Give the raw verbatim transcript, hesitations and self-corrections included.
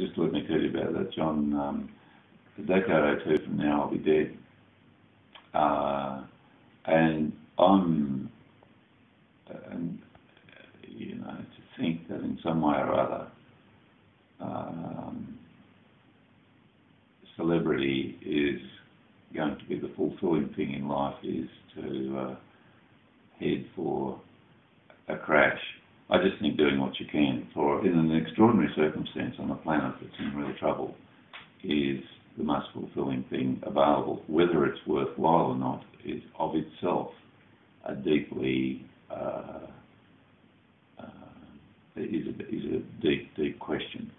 just let me tell you about that, John. Um, a decade or two from now, I'll be dead. Uh, and I'm, and, you know, to think that in some way or other, um, celebrity is going to be the fulfilling thing in life is to uh, head for a crash. I just think doing what you can for, in an extraordinary circumstance on a planet that's in real trouble, is the most fulfilling thing available. Whether it's worthwhile or not is of itself a deeply uh, uh, is a, is a deep, deep question.